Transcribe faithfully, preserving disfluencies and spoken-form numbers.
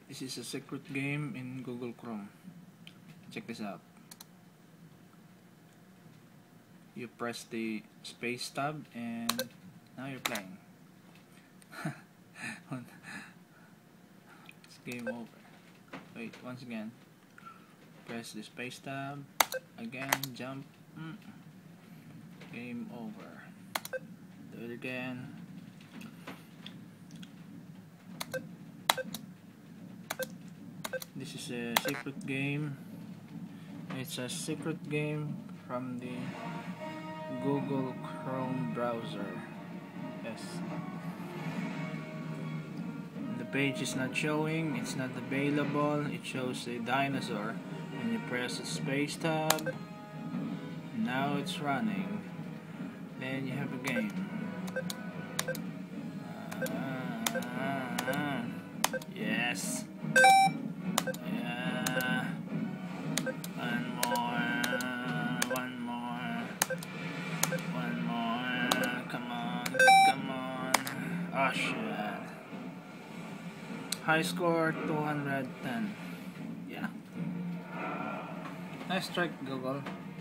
This is a secret game in Google Chrome. Check this out. You press the space tab and now you're playing. It's game over. Wait, once again. Press the space tab. Again, jump. Mm. Game over. Do it again. This is a secret game. It's a secret game from the Google Chrome browser. Yes. The page is not showing, it's not available. It shows a dinosaur. And you press the space tab. Now it's running. Then you have a game. Uh, uh, uh. Yes. Yeah. One more. One more. One more. Come on. Come on. Oh shit. High score two hundred ten. Yeah. Nice strike, Google.